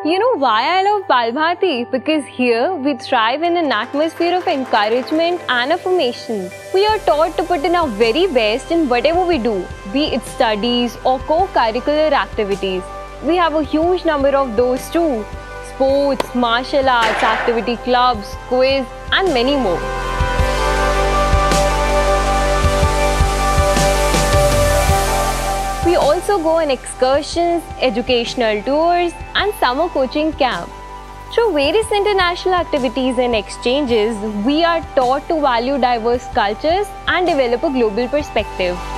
You know why I love Balbhati? Because here we thrive in an atmosphere of encouragement and affirmation. We are taught to put in our very best in whatever we do, be it studies or co-curricular activities. We have a huge number of those too. Sports, martial arts, activity clubs, quiz and many more. We also go on excursions, educational tours and summer coaching camp. Through various international activities and exchanges, we are taught to value diverse cultures and develop a global perspective.